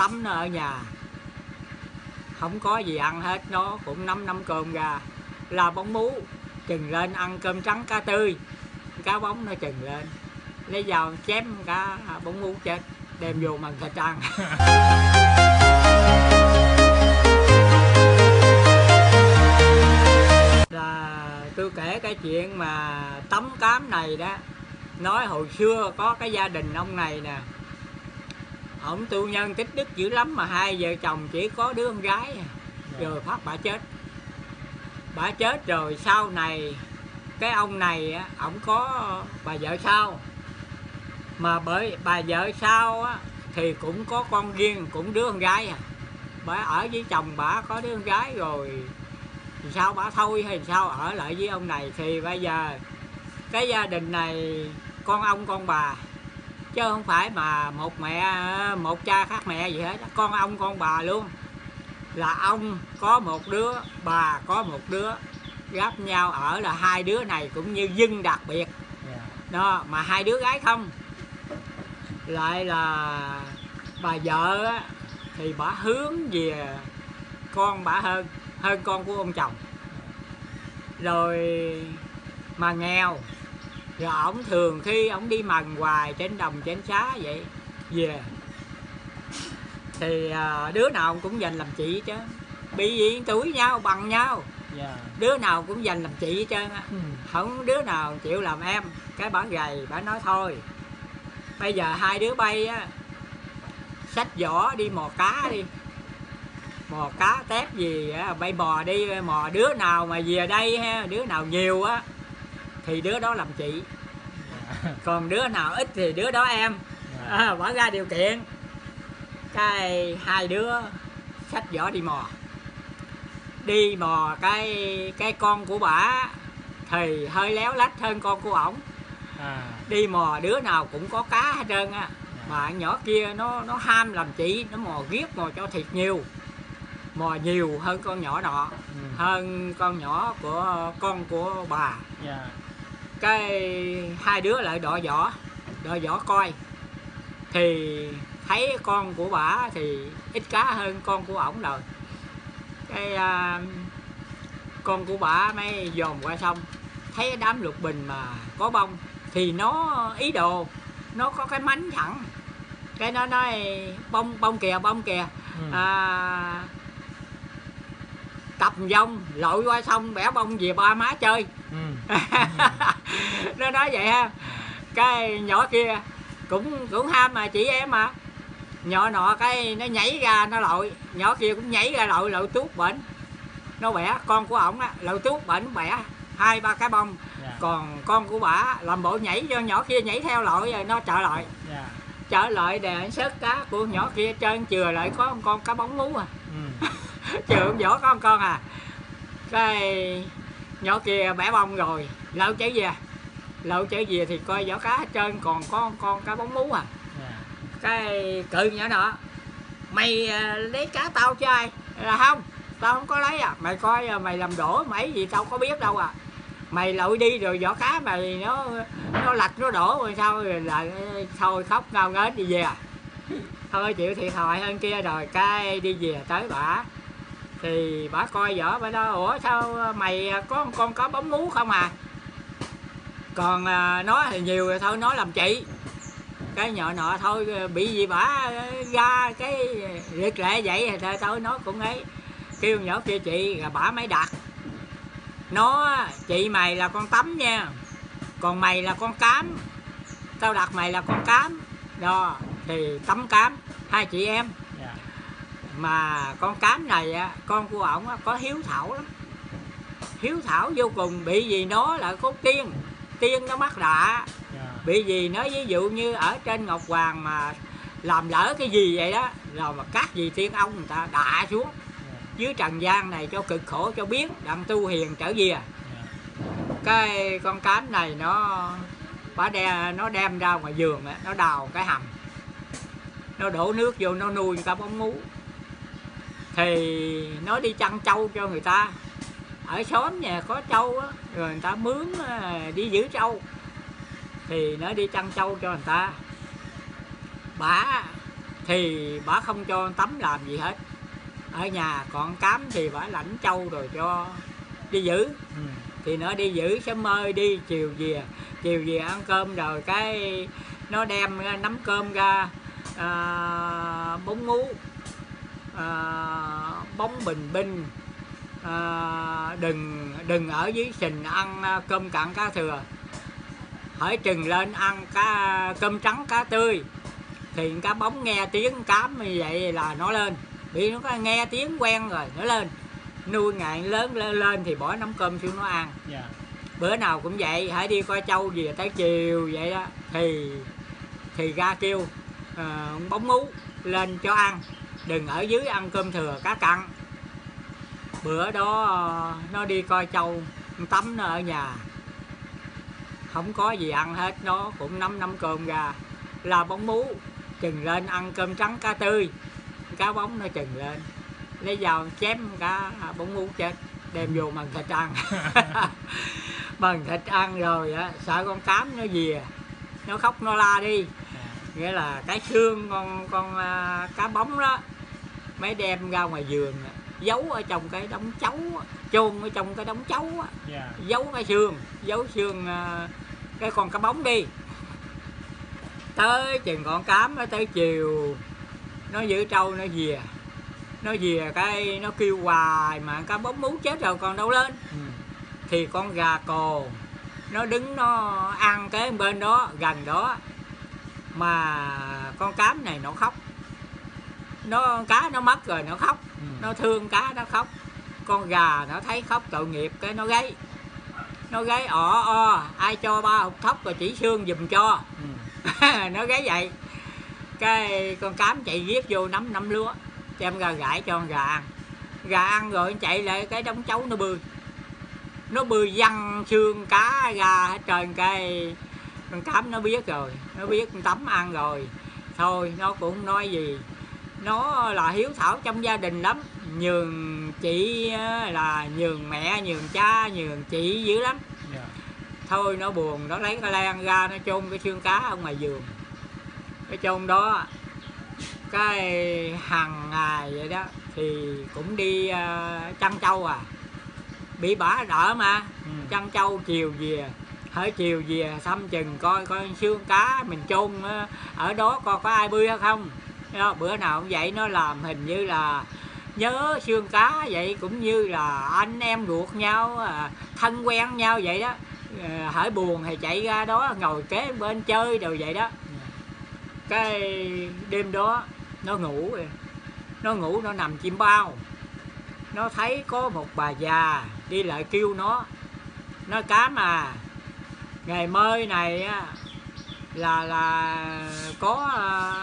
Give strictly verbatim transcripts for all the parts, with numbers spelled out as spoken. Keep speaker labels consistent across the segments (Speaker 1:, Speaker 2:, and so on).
Speaker 1: tắm nó ở nhà, không có gì ăn hết, nó cũng nắm nắm cơm ra, la bóng mú chừng lên ăn cơm trắng cá tươi, cá bóng nó chừng lên, lấy dao chém cá bóng mú chết, đem vô mần thịt ăn. Là tôi kể cái chuyện mà tắm cám này đó, nói hồi xưa có cái gia đình ông này nè, ổng tu nhân tích đức dữ lắm mà hai vợ chồng chỉ có đứa con gái, rồi phát bà chết. Bà chết rồi sau này cái ông này á, ổng có bà vợ sau, mà bởi bà vợ sau á thì cũng có con riêng, cũng đứa con gái à. Bà ở với chồng bà có đứa con gái rồi, thì sao bà thôi hay sao ở lại với ông này. Thì bây giờ cái gia đình này con ông con bà, chứ không phải mà một mẹ một cha khác mẹ gì hết, con ông con bà luôn. Là ông có một đứa, bà có một đứa, gáp nhau ở, là hai đứa này cũng như dân đặc biệt đó, mà hai đứa gái không. Lại là bà vợ á, thì bà hướng về con bà hơn hơn con của ông chồng, rồi mà nghèo, rồi ổng thường khi ổng đi mần hoài trên đồng trên xá vậy về, thì đứa nào cũng giành làm chị chứ, bị gì tuổi nhau bằng nhau, yeah. Đứa nào cũng giành làm chị hết trơn á, ừ. Không đứa nào chịu làm em. Cái bà gầy, bà nói thôi bây giờ hai đứa bay á, xách giỏ đi mò cá đi, mò cá tép gì á, bay bò đi, mò đứa nào mà về đây ha, đứa nào nhiều á thì đứa đó làm chị, còn đứa nào ít thì đứa đó em. À, bỏ ra điều kiện. Cái hai đứa xách giỏ đi mò, đi mò cái cái con của bả thì hơi léo lách hơn con của ổng, à. Đi mò đứa nào cũng có cá hết trơn á, mà nhỏ kia nó nó ham làm chị, nó mò giết mò cho thiệt nhiều, mò nhiều hơn con nhỏ nọ, ừ. Hơn con nhỏ của con của bà, yeah. Cái hai đứa lại đọ võ, đọ võ coi, thì thấy con của bà thì ít cá hơn con của ổng rồi. Cái uh, con của bà mới dòm qua xong, thấy đám lục bình mà có bông thì nó ý đồ, nó có cái mánh thẳng, cái nó nói bông bông kìa bông kìa, ừ. à, tập vong lội qua sông bẻ bông về ba má chơi, ừ. Nó nói vậy ha. Cái nhỏ kia cũng cũng ham mà chị em mà, nhỏ nọ cái nó nhảy ra nó lội, nhỏ kia cũng nhảy ra lội, lội tuốt bển, nó bẻ con của ổng á, lội tuốt bển bẻ hai ba cái bông, yeah. Còn con của bả làm bộ nhảy cho nhỏ kia nhảy theo lội rồi nó trở lại, yeah. Trở lại để sớt cá của nhỏ kia trơn, chừa lại có một con cá bóng mú à, ừ. Chừa vỏ có một con à. Cái nhỏ kia bẻ bông rồi lội trở về, lội trở về thì coi vỏ cá hết trơn, còn có một con cá bóng mú à, yeah. Cái cự nhỏ nọ, mày lấy cá tao cho ai? Là không, tao không có lấy à, mày coi mày làm đổ mày gì tao có biết đâu à, mày lội đi rồi vỏ cá mày nó nó lạch nó đổ rồi sao, rồi là thôi khóc ngao ngết đi về à. Thôi chịu thiệt thòi hơn kia. Rồi cái đi về tới bả thì bả coi vỏ bả đó, ủa sao mày có con có bóng mú không à, còn nó thì nhiều rồi thôi nó làm chị. Cái nhỏ nọ thôi bị gì bả ra cái liệt lệ vậy thì thôi nó cũng ấy, kêu nhỏ kia chị, rồi bả mới đặt nó, chị mày là con tắm nha, còn mày là con cám, tao đặt mày là con cám đó, thì tắm cám hai chị em, yeah. Mà con cám này á, con của ổng có hiếu thảo lắm, hiếu thảo vô cùng, bị gì nó là có tiên, tiên nó mắc đạ, yeah. Bị gì nó ví dụ như ở trên Ngọc Hoàng mà làm lỡ cái gì vậy đó, rồi mà cắt gì tiên ông người ta đạ xuống, yeah. Dưới trần gian này cho cực khổ cho biết đặng tu hiền trở về, yeah. Cái con cám này nó bả đem, nó đem ra ngoài vườn á, nó đào cái hầm, nó đổ nước vô nó nuôi cá bóng mú, thì nó đi chăn trâu cho người ta ở xóm nhà có trâu á, rồi người ta mướn đi giữ trâu thì nó đi chăn trâu cho người ta. Bả thì bả không cho Tấm làm gì hết ở nhà, còn Cám thì bả lãnh trâu rồi cho đi giữ. Ừ. Thì nó đi giữ sớm ơi đi chiều về, chiều về ăn cơm rồi cái nó đem nắm cơm ra à, bóng ngú, à, bóng bình binh, à, đừng đừng ở dưới sình ăn cơm cặn cá thừa, hỏi trừng lên ăn cá cơm trắng cá tươi. Thì cá bóng nghe tiếng Cám như vậy là nó lên, bị nó có nghe tiếng quen rồi nó lên, nuôi ngày lớn lên, lên thì bỏ nắm cơm xuống nó ăn. Yeah. Bữa nào cũng vậy, hãy đi coi trâu về tới chiều vậy đó thì thì ra kêu uh, bóng ngú lên cho ăn, đừng ở dưới ăn cơm thừa cá cặn. Bữa đó nó đi coi trâu, Tấm nó ở nhà không có gì ăn hết, nó cũng nắm nắm cơm ra là bóng mú chừng lên ăn cơm trắng cá tươi. Cá bóng nó chừng lên lấy dao chém cá bóng mú chết, đem vô mần thịt ăn. Mần thịt ăn rồi á, sợ con Cám nó về nó khóc nó la đi, nghĩa là cái xương con con uh, cá bóng đó mới đem ra ngoài vườn giấu ở trong cái đống chấu, chôn ở trong cái đống chấu, yeah. Giấu cái xương, giấu xương uh, cái con cá bóng đi. Tới chừng con Cám nó tới chiều nó giữ trâu nó về, nó về cái nó kêu hoài mà cá bóng mú chết rồi còn đâu lên. Ừ. Thì con gà cồ nó đứng nó ăn cái bên đó gần đó, mà con Cám này nó khóc, nó cá nó mất rồi nó khóc. Ừ. Nó thương cá nó khóc, con gà nó thấy khóc tội nghiệp cái nó gáy, nó gáy ỏ o ai cho ba hột thóc rồi chỉ xương giùm cho. Ừ. Nó gáy vậy cái con Cám chạy giết vô nắm nắm lúa đem ra gãi cho con gà ăn. Gà ăn rồi chạy lại cái đống chấu nó bươi, nó bươi văng xương cá ra hết trơn. Cái con Cám nó biết rồi, nó biết con Tấm ăn rồi thôi nó cũng nói gì, nó là hiếu thảo trong gia đình lắm, nhường chị là nhường mẹ, nhường cha, nhường chị dữ lắm. Yeah. Thôi nó buồn, nó lấy cái len ra nó chôn cái xương cá ở ngoài vườn, cái chôn đó cái hàng ngày vậy đó thì cũng đi uh, chăn trâu à, bị bả đỡ mà. Ừ. Chăn trâu chiều về, hỡi chiều về thăm chừng coi coi xương cá mình chôn ở đó coi có ai bươi hay không. Đó, bữa nào cũng vậy, nó làm hình như là nhớ xương cá vậy, cũng như là anh em ruột nhau, thân quen nhau vậy đó. Hỡi buồn thì chạy ra đó ngồi kế bên chơi rồi vậy đó. Cái đêm đó nó ngủ rồi, nó ngủ nó nằm chim bao, nó thấy có một bà già đi lại kêu nó, nó Cám à, ngày mới này á là là có à,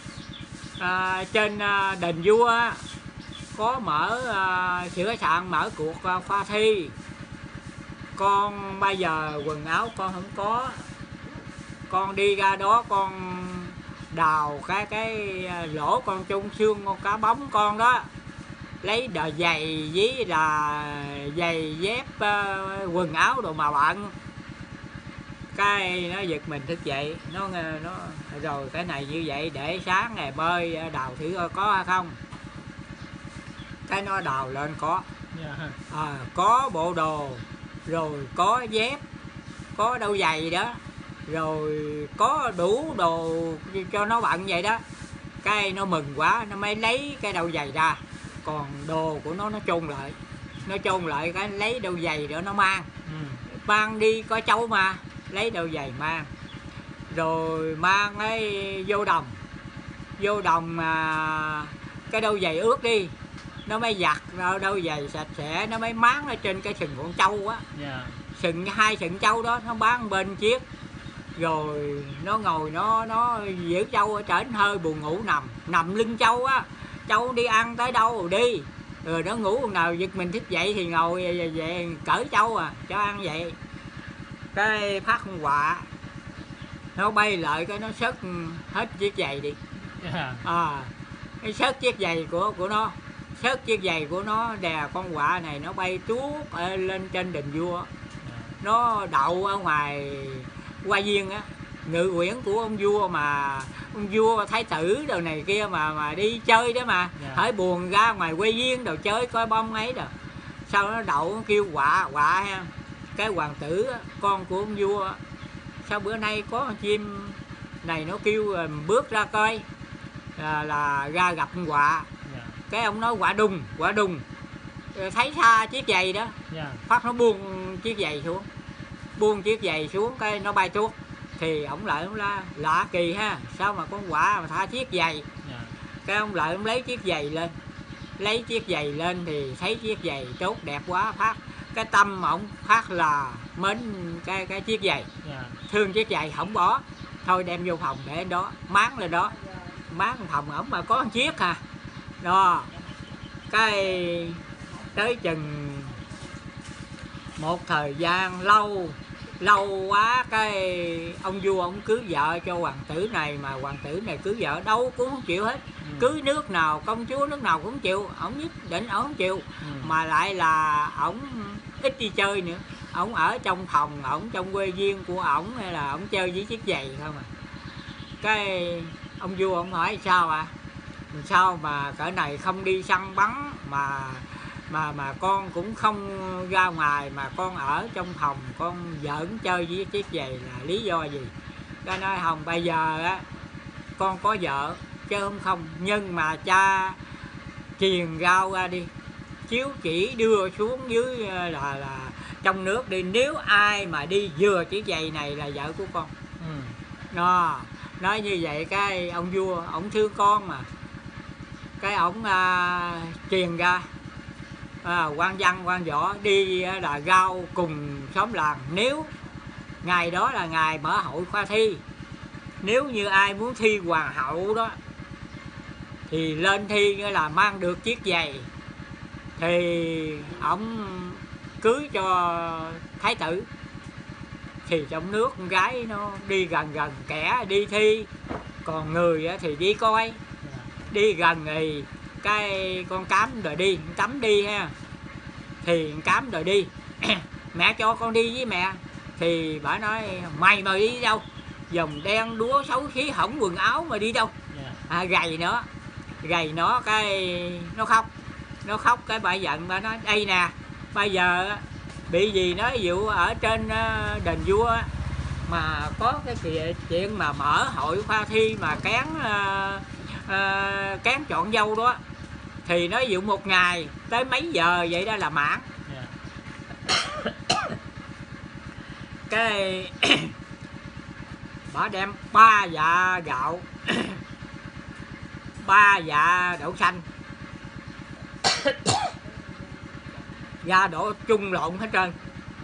Speaker 1: à, trên à, đền vua á, có mở à, sửa soạn mở cuộc à, khoa thi. Con bây giờ quần áo con không có, con đi ra đó con đào cái cái lỗ con chung xương con cá bóng con đó, lấy đờ giày với là giày dép uh, quần áo đồ mà bận. Cái nó giật mình thức dậy, nó nó rồi cái này như vậy để sáng ngày bơi đào thử coi có hay không. Cái nó đào lên có, à, có bộ đồ, rồi có dép, có đôi giày đó, rồi có đủ đồ cho nó bận vậy đó. Cái nó mừng quá, nó mới lấy cái đôi giày ra, còn đồ của nó nó chôn lại, nó chôn lại cái lấy đôi giày đó nó mang. Ừ. Mang đi coi trâu mà, lấy đôi giày mang, rồi mang ấy vô đồng, vô đồng mà cái đôi giày ướt đi, nó mới giặt đôi giày sạch sẽ, nó mới máng ở trên cái sừng con trâu á. Yeah. Sừng hai sừng trâu đó nó bán bên chiếc, rồi nó ngồi nó nó giữ trâu ở trển hơi buồn ngủ nằm nằm lưng trâu á. Trâu đi ăn tới đâu rồi đi, rồi nó ngủ hôm nào giật mình thức dậy thì ngồi về, về cởi trâu à cho ăn vậy. Cái phát con quạ nó bay lại cái nó xớt hết chiếc giày đi. Yeah. À, cái xớt chiếc giày của của nó, xớt chiếc giày của nó đè con quạ này nó bay tuốt lên trên đền vua. Yeah. Nó đậu ở ngoài hoa viên á, ngự quyển của ông vua mà ông vua thái tử đồ này kia mà mà đi chơi đó mà,
Speaker 2: dạ.
Speaker 1: hỏi buồn ra ngoài quê viên đồ chơi coi bông ấy rồi sau nó đậu nó kêu quạ quạ ha, cái hoàng tử con của ông vua sao bữa nay có con chim này nó kêu bước ra coi là, là ra gặp con quạ,
Speaker 2: dạ.
Speaker 1: cái ông nói quạ đùng quạ đùng, thấy xa chiếc giày đó,
Speaker 2: dạ.
Speaker 1: phát nó buông chiếc giày xuống, buông chiếc giày xuống cái nó bay tuốt, thì ông lợi ông la lạ kỳ ha, sao mà con quạ mà tha chiếc giày,
Speaker 2: dạ.
Speaker 1: cái ông lợi ông lấy chiếc giày lên, lấy chiếc giày lên thì thấy chiếc giày tốt đẹp quá, phát cái tâm ổng phát là mến cái cái chiếc giày,
Speaker 2: dạ.
Speaker 1: thương chiếc giày không bỏ, thôi đem vô phòng để đó máng lên đó, máng phòng ổng mà có một chiếc à, đó cái tới chừng một thời gian lâu lâu quá cái ông vua ông cưới vợ cho hoàng tử này, mà hoàng tử này cưới vợ đâu cũng không chịu hết, ừ. cưới nước nào công chúa nước nào cũng chịu, ổng nhất định ổng không chịu, ừ. mà lại là ổng ít đi chơi nữa, ổng ở trong phòng, ổng trong quê viên của ổng hay là ổng chơi với chiếc giày không à. Cái ông vua ông hỏi sao à, sao mà cỡ này không đi săn bắn mà mà mà con cũng không ra ngoài mà con ở trong phòng con giỡn chơi với chiếc giày là lý do gì? Cái nói không, bây giờ á con có vợ chứ không không, nhưng mà cha truyền rao ra đi, chiếu chỉ đưa xuống dưới là là trong nước đi, nếu ai mà đi vừa chiếc giày này là vợ của con. ừ. Nó nói như vậy cái ông vua ổng thương con mà, cái ổng à, truyền ra à, quan văn quan võ đi là rao cùng xóm làng, nếu ngày đó là ngày mở hội khoa thi, nếu như ai muốn thi hoàng hậu đó thì lên thi là mang được chiếc giày thì ổng cưới cho thái tử, thì trong nước con gái nó đi gần gần, kẻ đi thi còn người thì đi coi, đi gần thì cái con cám rồi đi tắm đi ha, thì cám rồi đi mẹ cho con đi với mẹ, thì bà nói mày mà đi đâu, dòng đen đúa xấu xí hỏng quần áo mà đi đâu, à, gầy nó gầy nó cái nó khóc nó khóc cái bà giận, bà nói đây nè bây giờ bị gì nói dụ ở trên đền vua mà có cái chuyện mà mở hội khoa thi mà kén uh, uh, kén chọn dâu đó, thì nói dụ một ngày tới mấy giờ vậy đó là mãn. yeah. Cái bà đem ba dạ gạo ba dạ đậu xanh ra đổ chung lộn hết trơn.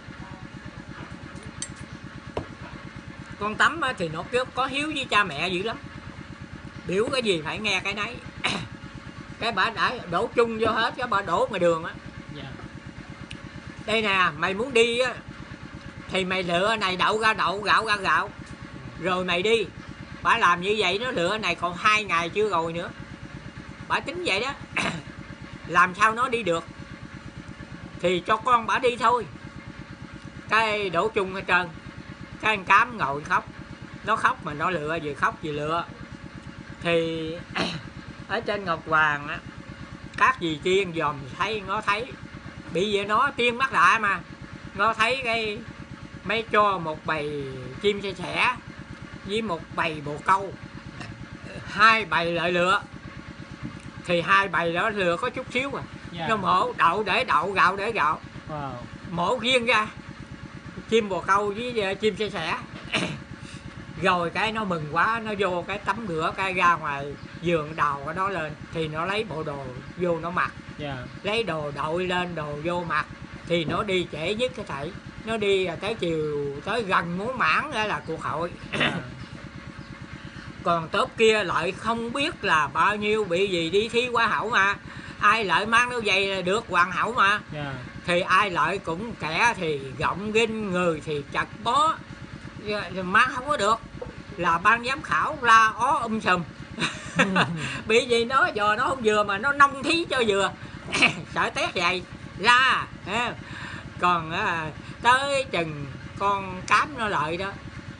Speaker 1: Con Tắm thì nó có hiếu với cha mẹ dữ lắm, biểu cái gì phải nghe cái nấy. Cái bà đã đổ chung vô hết, cái bà đổ ngoài đường á. yeah. Đây nè mày muốn đi á thì mày lựa này đậu ra đậu, gạo ra gạo, rồi mày đi. Bà làm như vậy nó lựa này còn hai ngày chưa rồi nữa, bà tính vậy đó. Làm sao nó đi được, thì cho con bà đi thôi. Cái đổ chung hết trơn. Cái anh Cám ngồi khóc, nó khóc mà nó lựa, vừa khóc vừa lựa. Thì ở trên Ngọc Hoàng á, các dì tiên dòm thấy, nó thấy bị vậy, nó tiên mắt lạ mà, nó thấy cái mấy cho một bầy chim sẻ sẻ với một bầy bồ câu, hai bầy lại lựa, thì hai bầy đó lựa có chút xíu à. yeah. Nó mổ đậu để đậu, gạo để gạo. wow. Mổ riêng ra chim bồ câu với chim sẻ sẻ. Rồi cái nó mừng quá, nó vô cái tắm rửa, cái ra ngoài giường đào cái đó lên, thì nó lấy bộ đồ vô nó mặc. yeah. Lấy đồ đội lên, đồ vô mặc, thì nó đi trễ nhất cái thảy. Nó đi tới chiều, tới gần muốn mãn là cuộc hội. yeah. Còn tốp kia lại không biết là bao nhiêu bị gì đi thi hoa hậu mà, ai lại mang nó giày là được hoàng hậu mà. yeah. Thì ai lại cũng kẻ thì gọng ghinh, người thì chặt bó, mang không có được, là ban giám khảo la ó um sùm. Bị gì nó giờ nó không vừa mà nó nông thí cho vừa. Sợ tét giày la. Còn à, tới chừng con Cám nó lợi đó,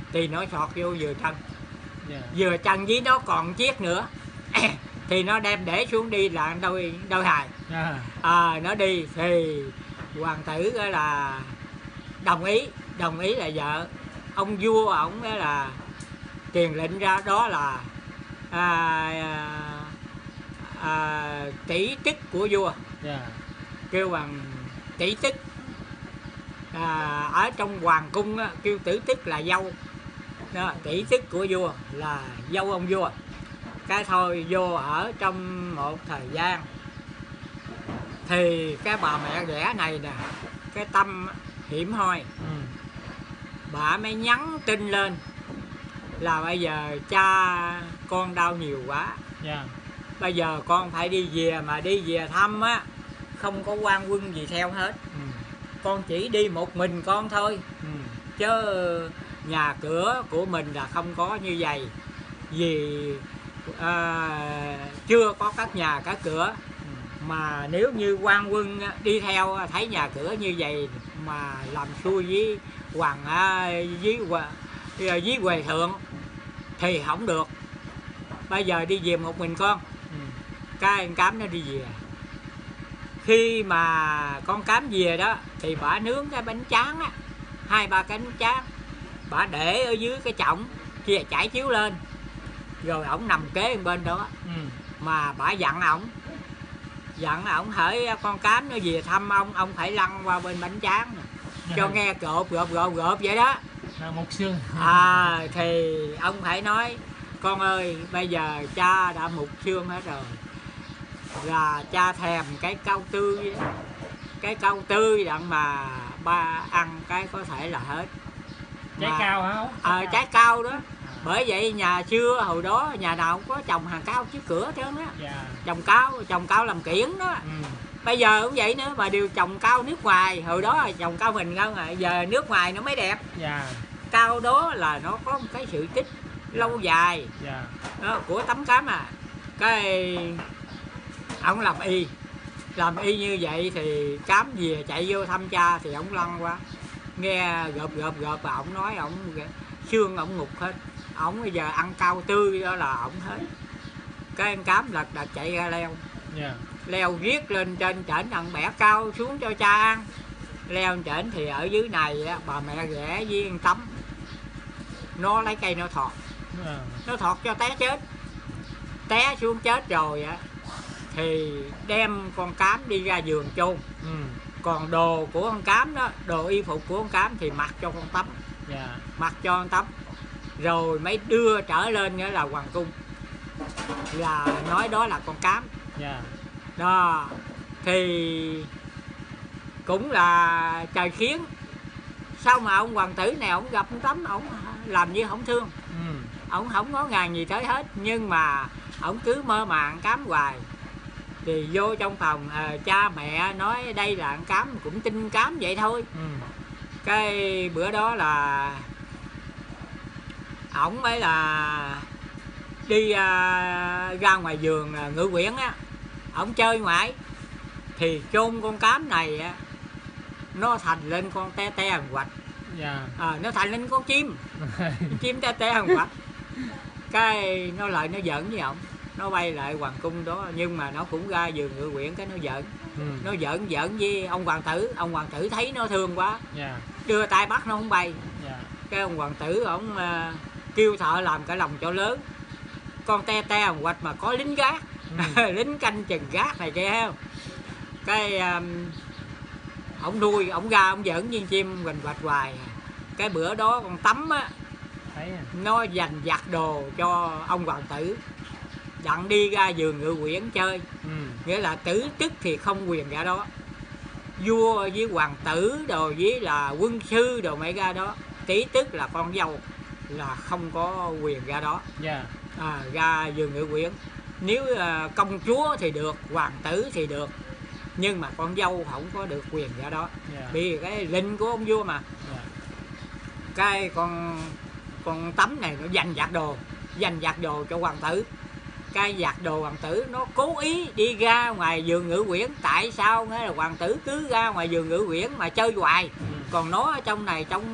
Speaker 1: thì nó sọt vô vừa chân,
Speaker 2: dạ.
Speaker 1: vừa chân với nó còn chiếc nữa thì nó đem để xuống đi là đôi đôi hài.
Speaker 2: À.
Speaker 1: À, nó đi thì hoàng tử là đồng ý, đồng ý là vợ ông vua ổng là truyền lệnh ra, đó là à, à, à, tỷ chức của vua.
Speaker 2: Yeah.
Speaker 1: Kêu bằng tỷ chức. À, ở trong hoàng cung á, kêu tử tức là dâu đó, tỷ chức của vua là dâu ông vua. Cái thôi vô ở trong một thời gian thì cái bà mẹ ghẻ này nè, cái tâm hiểm hoi,
Speaker 2: Ừ.
Speaker 1: bà mới nhắn tin lên là bây giờ cha con đau nhiều quá,
Speaker 2: Yeah.
Speaker 1: bây giờ con phải đi về, mà đi về thăm á không có quan quân gì theo hết,
Speaker 2: Ừ.
Speaker 1: con chỉ đi một mình con thôi,
Speaker 2: Ừ.
Speaker 1: chứ nhà cửa của mình là không có như vậy, vì à, chưa có các nhà các cửa.
Speaker 2: Ừ.
Speaker 1: Mà nếu như quan quân đi theo thấy nhà cửa như vậy mà làm xui với hoàng với với huệ thượng thì không được. Bây giờ đi về một mình con.
Speaker 2: Ừ.
Speaker 1: Cái anh Cám nó đi về. Khi mà con Cám về đó thì bả nướng cái bánh tráng á, hai ba cái bánh tráng, bả để ở dưới cái chõng kia trải chiếu lên, rồi ổng nằm kế bên bên đó.
Speaker 2: Ừ.
Speaker 1: Mà bả dặn ổng, dặn ổng hỡi con Cám nó về thăm ông, ông phải lăn qua bên bánh tráng nè, cho nghe cộp gộp gộp gộp vậy đó.
Speaker 2: Là một xương.
Speaker 1: À, thì ông phải nói con ơi, bây giờ cha đã mục xương hết rồi, là cha thèm cái cau tươi, cái cau tươi đặng mà ba ăn cái có thể là hết.
Speaker 2: Trái
Speaker 1: Mà,
Speaker 2: cao hả không?
Speaker 1: à, trái cao đó. Bởi vậy nhà xưa hồi đó nhà nào cũng có trồng hàng cao trước cửa trơn á.
Speaker 2: Dạ.
Speaker 1: Trồng cao, trồng cao làm kiển đó.
Speaker 2: Ừ.
Speaker 1: Bây giờ cũng vậy nữa, mà đều trồng cao nước ngoài. Hồi đó trồng cao mình không à, giờ nước ngoài nó mới đẹp.
Speaker 2: Dạ.
Speaker 1: Cao đó là nó có một cái sự tích lâu dài.
Speaker 2: Dạ.
Speaker 1: Đó, của Tấm Cám à. Cái ông làm y, làm y như vậy thì Cám về chạy vô thăm cha thì ông lăn qua, nghe gợp gợp gợp và ông nói ông xương ông ngục hết, ông bây giờ ăn cao tươi đó là ông hết. Cái anh Cám lật đật chạy ra leo,
Speaker 2: Dạ.
Speaker 1: leo viết lên trên trển ăn bẻ cao xuống cho cha ăn. Leo lên trển thì ở dưới này á, bà mẹ ghẻ với anh Tấm nó lấy cây nó thọt,
Speaker 2: À.
Speaker 1: nó thọt cho té chết, té xuống chết rồi á thì đem con Cám đi ra giường chôn.
Speaker 2: Ừ.
Speaker 1: Còn đồ của con Cám đó, đồ y phục của con Cám thì mặc cho con Tấm,
Speaker 2: Dạ.
Speaker 1: mặc cho con Tấm, rồi mới đưa trở lên nữa là hoàng cung, là nói đó là con Cám.
Speaker 2: Dạ.
Speaker 1: Đó thì cũng là trời khiến, sao mà ông hoàng tử này ông gặp con Tấm ông làm như không thương,
Speaker 2: Ừ.
Speaker 1: ông không có ngàn gì tới hết, nhưng mà ông cứ mơ màng Cám hoài. Thì vô trong phòng à, cha mẹ nói đây là ăn Cám, cũng tin Cám vậy thôi.
Speaker 2: Ừ.
Speaker 1: Cái bữa đó là ổng mới là đi à, ra ngoài vườn à, Ngự Quyển á, ổng chơi ngoại thì chôn con Cám này á, nó thành lên con te te hằng hoạch.
Speaker 2: Dạ.
Speaker 1: À, nó thành lên con chim, chim te te hằng hoạch. Cái nó lại nó giận với ổng, nó bay lại hoàng cung đó, nhưng mà nó cũng ra vườn Ngự Quyển cái nó giận.
Speaker 2: Ừ.
Speaker 1: Nó giận giận với ông hoàng tử, ông hoàng tử thấy nó thương quá,
Speaker 2: Dạ.
Speaker 1: đưa tay bắt nó không bay.
Speaker 2: Dạ.
Speaker 1: Cái ông hoàng tử ổng uh, kêu thợ làm cái lồng cho lớn, con te te hằng hoạch mà có lính gác,
Speaker 2: Ừ.
Speaker 1: lính canh chừng gác này kia không. Cái um, ổng nuôi, ổng ra ổng giỡn với chim hoành hoạch hoài. Cái bữa đó con Tấm á,
Speaker 2: Thấy à.
Speaker 1: nó dành vặt đồ cho ông hoàng tử, dặn đi ra vườn Ngự Quyển chơi.
Speaker 2: Ừ.
Speaker 1: Nghĩa là tử tức thì không quyền ra đó, vua với hoàng tử đồ với là quân sư đồ mấy ra đó, tỷ tức là con dâu là không có quyền ra đó.
Speaker 2: Dạ.
Speaker 1: À, ra vườn Ngự Quyển, nếu à, công chúa thì được, hoàng tử thì được, nhưng mà con dâu không có được quyền ra đó,
Speaker 2: Dạ.
Speaker 1: vì cái lệnh của ông vua mà.
Speaker 2: Dạ.
Speaker 1: Cái con con Tấm này nó dành vặt đồ, dành vặt đồ cho hoàng tử. Cái vặt đồ hoàng tử nó cố ý đi ra ngoài vườn Ngự Quyển. Tại sao nghe là hoàng tử cứ ra ngoài vườn Ngự Quyển mà chơi hoài,
Speaker 2: Ừ.
Speaker 1: còn nó ở trong này trong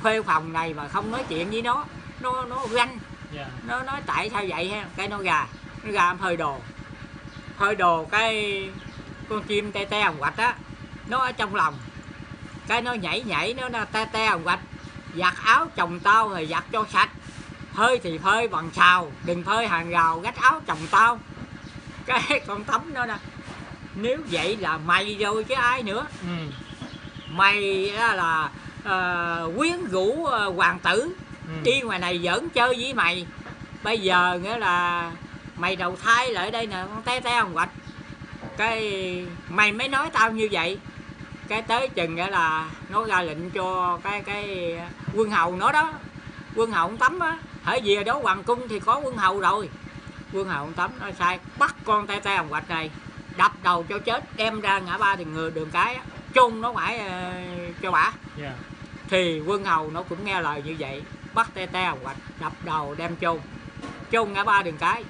Speaker 1: thuê phòng này mà không nói chuyện với nó, nó nó ganh.
Speaker 2: Dạ.
Speaker 1: Nó nói tại sao vậy ha, cái nó gà, nó gà phơi đồ, phơi đồ cái con chim te te hồng quạch á, nó ở trong lòng, cái nó nhảy nhảy nó, nó te te hồng quạch, giặt áo chồng tao rồi giặt cho sạch, phơi thì phơi bằng xào, đừng phơi hàng rào gách áo chồng tao. Cái con Tấm nó nè, nếu vậy là mày rồi chứ ai nữa.
Speaker 2: Ừ.
Speaker 1: Mày là, là uh, quyến rũ uh, hoàng tử,
Speaker 2: Ừ.
Speaker 1: đi ngoài này giỡn chơi với mày, bây giờ nghĩa là mày đầu thai lại đây nè con te te hồng quạch, cái mày mới nói tao như vậy. Cái tới chừng nghĩa là nó ra lệnh cho cái cái quân hầu nó đó, quân hầu ông Tấm á, hễ về đó hoàng cung thì có quân hầu rồi. Quân hầu ông Tấm nó sai bắt con te te hồng quạch này, đập đầu cho chết, đem ra ngã ba đường người đường cái á, chôn nó ngoài uh, cho bả.
Speaker 2: Dạ.
Speaker 1: Thì quân hầu nó cũng nghe lời như vậy, bắt te te hồng quạch đập đầu đem chôn, chôn ngã ba đường cái.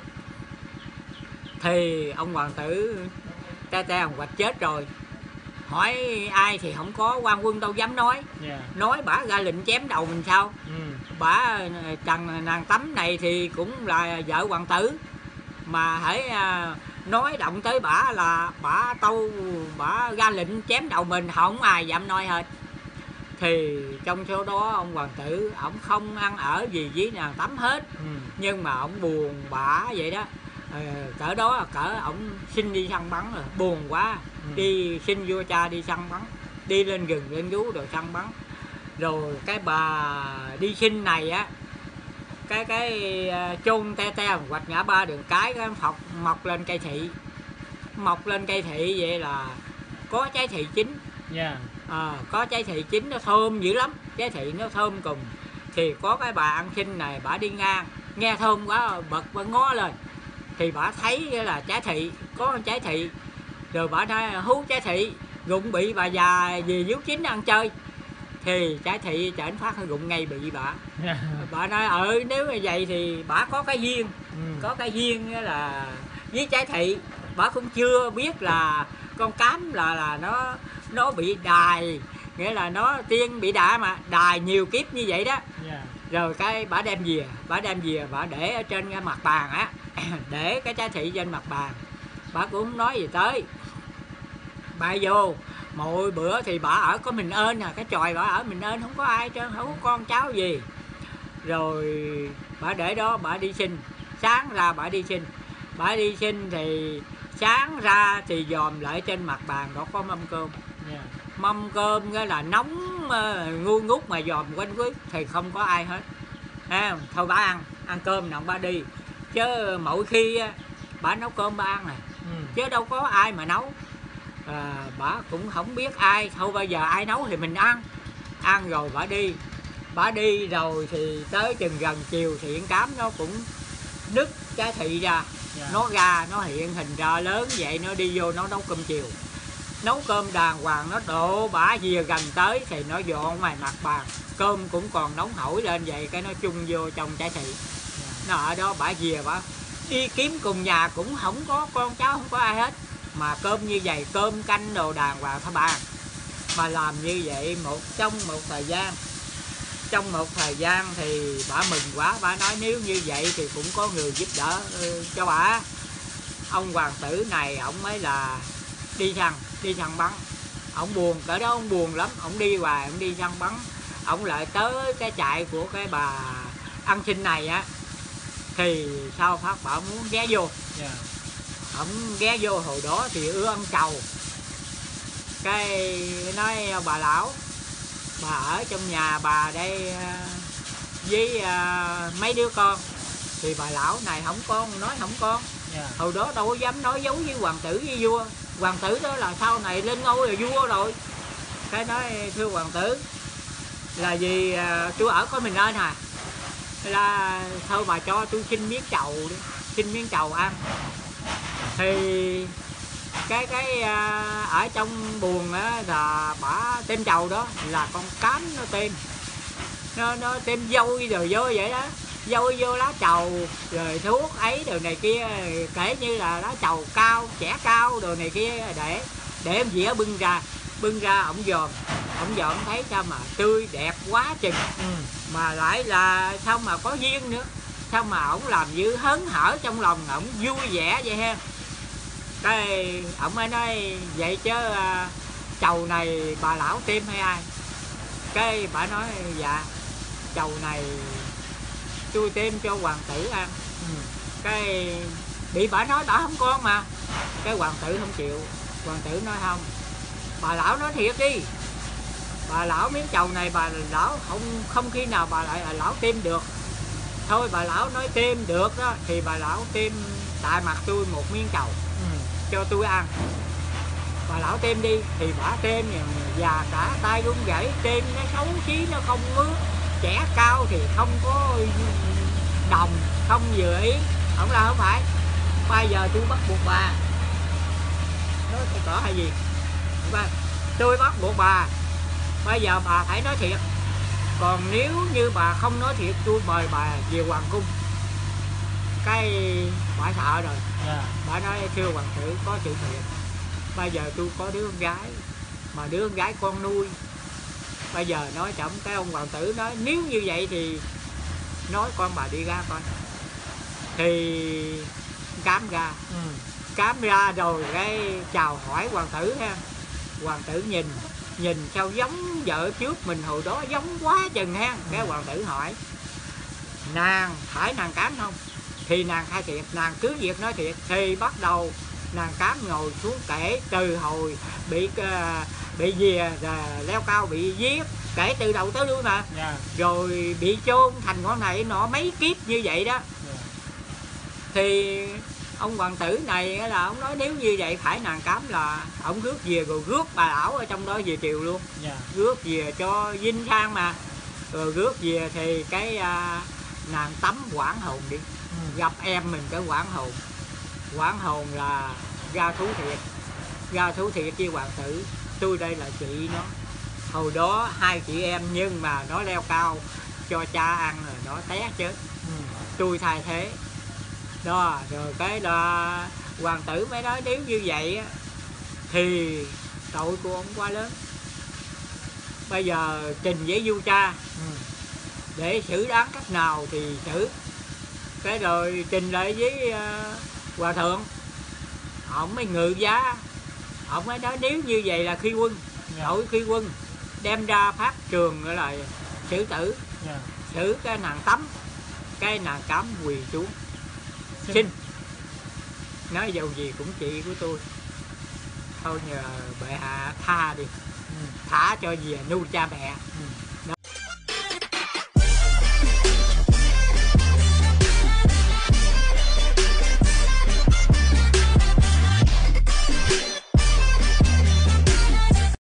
Speaker 1: Thì ông hoàng tử te te hồng quạch chết rồi, hỏi ai thì không có quan quân đâu dám nói.
Speaker 2: Dạ.
Speaker 1: Nói bả ra lệnh chém đầu mình sao.
Speaker 2: Ừ.
Speaker 1: Bả Trần nàng Tấm này thì cũng là vợ hoàng tử, mà hãy nói động tới bả là bả tâu, bả ra lệnh chém đầu mình, không ai dám nói hết. Thì trong số đó ông hoàng tử ổng không ăn ở gì với nàng Tấm hết.
Speaker 2: Ừ.
Speaker 1: Nhưng mà ổng buồn bả vậy đó. Ờ, cỡ đó cỡ ổng xin đi săn bắn rồi, buồn quá. Ừ. Đi xin vua cha đi săn bắn, đi lên rừng lên rú rồi săn bắn. Rồi cái bà đi xin này á, cái cái chôn te te hồng quạch ngã ba đường cái, cái mọc mọc lên cây thị, mọc lên cây thị vậy là có trái thị chín.
Speaker 2: Dạ.
Speaker 1: À, có trái thị chín nó thơm dữ lắm, trái thị nó thơm cùng. Thì có cái bà ăn xin này, bà đi ngang nghe thơm quá bật bà ngó lên, thì bà thấy là trái thị, có trái thị, rồi bà nói hú trái thị, rụng bị bà già về díu chín ăn chơi. Thì trái thị chảnh phát rụng ngay bị bà.
Speaker 2: Yeah.
Speaker 1: Bà nói ờ nếu như vậy thì bà có cái duyên. Ừ. Có cái duyên là với trái thị. Bà cũng chưa biết là con cám là là nó nó bị đài, nghĩa là nó tiên bị đà mà đài nhiều kiếp như vậy đó. Yeah. Rồi cái bà đem về, bà đem về bà để ở trên cái mặt bàn á, để cái trái thị trên mặt bàn. Bà cũng không nói gì tới. Bà vô mỗi bữa thì bà ở có mình ơn à, cái chòi bà ở mình ơn, không có ai trơn, không có con cháu gì. Rồi bà để đó bà đi xin, sáng ra bà đi xin, bà đi xin thì sáng ra thì dòm lại trên mặt bàn đó có mâm cơm. Yeah. Mâm cơm cái là nóng uh, ngu ngút mà dòm quanh quýt thì không có ai hết. À, thôi bà ăn, ăn cơm nào bà đi. Chứ mỗi khi bà nấu cơm bà ăn này, ừ. chứ đâu có ai mà nấu. À, bà cũng không biết ai, thôi bây giờ ai nấu thì mình ăn. Ăn rồi bà đi. Bà đi rồi thì tới chừng gần chiều thì con cám nó cũng nứt trái thị ra. Yeah. Nó ra, nó hiện hình ra lớn vậy, nó đi vô nó nấu cơm chiều. Nấu cơm đàng hoàng, nó đổ bả về gần tới thì nó dọn ngoài mặt bàn. Cơm cũng còn nóng hổi lên vậy, cái nó chung vô trong trái thị. Yeah. Nó ở đó bả về bả đi kiếm cùng nhà cũng không có con cháu, không có ai hết. Mà cơm như vậy, cơm canh đồ đàng hoàng thả bàn. Mà làm như vậy một trong một thời gian. Trong một thời gian thì bả mừng quá, bả nói nếu như vậy thì cũng có người giúp đỡ uh, cho bả. Ông hoàng tử này ổng mới là đi săn, đi săn bắn. Ổng buồn, cỡ đó ổng buồn lắm, ổng đi hoài, ổng đi săn bắn. Ổng lại tới cái trại của cái bà ăn xin này á. Thì sau phát bảo muốn ghé vô. Yeah. Ổng ghé vô hồi đó thì ưa ăn trầu. Cái nói bà lão, bà ở trong nhà bà đây với uh, mấy đứa con. Thì bà lão này không con, nói không con. Yeah. Hồi đó đâu có dám nói dấu với hoàng tử với vua. Hoàng tử đó là sau này lên ngôi là vua rồi. Cái nói thưa hoàng tử, là vì uh, tôi ở có mình ơn à, là thôi bà cho tôi xin miếng trầu đi, xin miếng trầu ăn. Thì cái cái uh, ở trong buồng á là bả tem trầu đó là con cám nó tem, nó nó tem dôi rồi vô vậy đó, dôi vô lá trầu rồi thuốc ấy đồ này kia, kể như là lá trầu cao, trẻ cao đồ này kia, để để em dĩa bưng ra, bưng ra ổng dòm ông giờ ông thấy sao mà tươi đẹp quá chừng,
Speaker 2: Ừ.
Speaker 1: mà lại là sao mà có duyên nữa, sao mà ổng làm như hớn hở trong lòng, ổng vui vẻ vậy ha. Cái ổng mới nói vậy chứ à, chầu này bà lão tìm hay ai? Cái bà nói dạ chầu này tôi tìm cho hoàng tử ăn.
Speaker 2: Ừ.
Speaker 1: Cái bị bà nói bà không con mà, cái hoàng tử không chịu. Hoàng tử nói không, bà lão nói thiệt đi, bà lão miếng chầu này bà lão không không khi nào bà lại là lão tìm được. Thôi bà lão nói tìm được đó thì bà lão tìm tại mặt tôi một miếng chầu
Speaker 2: Ừ.
Speaker 1: cho tôi ăn. Bà lão tìm đi thì bà tìm già cả tay run rẩy, tìm nó xấu xí, nó không mướt, trẻ cao thì không có đồng, không vừa ý. Ông là không phải, bây giờ tôi bắt buộc bà. Nói tôi có hay gì? Tôi bắt buộc bà, bây giờ bà phải nói thiệt. Còn nếu như bà không nói thiệt, tôi mời bà về hoàng cung. Cái bà sợ rồi.
Speaker 2: Dạ.
Speaker 1: Bà nói thưa hoàng tử có sự thiệt, bây giờ tôi có đứa con gái, mà đứa con gái con nuôi. Bây giờ nói chậm, cái ông hoàng tử nói nếu như vậy thì nói con bà đi ra coi. Thì cám ra,
Speaker 2: Ừ.
Speaker 1: cám ra rồi cái chào hỏi hoàng tử ha. Hoàng tử nhìn, nhìn sao giống vợ trước mình hồi đó, giống quá chừng ha. Cái hoàng tử hỏi nàng phải nàng cám không? Thì nàng khai thiệt, nàng cứ việc nói thiệt. Thì bắt đầu nàng cám ngồi xuống kể từ hồi bị uh, bị dìa leo cao bị giết, kể từ đầu tới đuôi mà.
Speaker 2: Dạ.
Speaker 1: Rồi bị chôn thành con này nọ mấy kiếp như vậy đó.
Speaker 2: Dạ.
Speaker 1: Thì ông hoàng tử này là ông nói nếu như vậy phải nàng cám là ông rước về rồi rước bà lão ở trong đó về triều luôn.
Speaker 2: Dạ.
Speaker 1: Rước về cho vinh sang mà. Rồi rước về thì cái uh, nàng tắm quảng hồn đi.
Speaker 2: Ừ.
Speaker 1: Gặp em mình cái quảng hồn. Quảng hồn là ra thú thiệt, ra thú thiệt với hoàng tử. Tôi đây là chị nó. Hồi đó hai chị em nhưng mà nó leo cao cho cha ăn rồi nó té chết.
Speaker 2: Ừ.
Speaker 1: Tôi thay thế. Đó, rồi cái là hoàng tử mới nói nếu như vậy thì tội của ông quá lớn. Bây giờ trình với vua cha
Speaker 2: Ừ.
Speaker 1: để xử đáng cách nào thì xử. Cái rồi trình lại với uh, hòa thượng, ông mới ngự giá. Ông mới nói nếu như vậy là khi quân,
Speaker 2: Dạ.
Speaker 1: tội khi quân, đem ra pháp trường gọi là xử tử.
Speaker 2: Dạ.
Speaker 1: Xử cái nàng tắm, cái nàng cám quỳ xuống
Speaker 2: Xin.
Speaker 1: xin, nói dầu gì cũng chị của tôi, thôi nhờ bệ hạ tha đi,
Speaker 2: Ừ.
Speaker 1: thả cho về nuôi cha mẹ.
Speaker 2: Ừ.